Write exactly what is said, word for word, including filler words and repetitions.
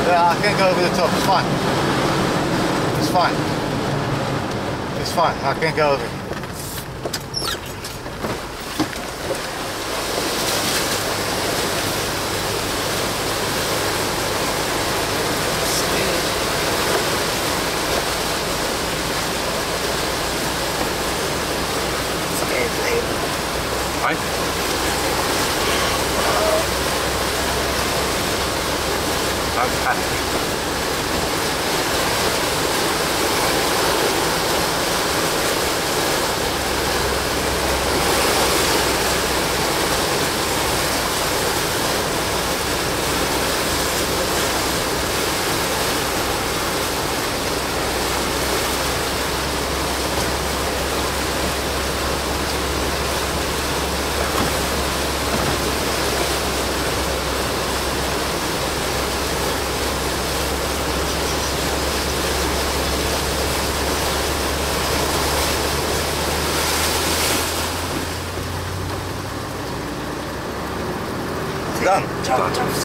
Yeah, I can go over the top. It's fine. It's fine. It's fine. I can go over. Right? Don't panic. Done. Jump, jump.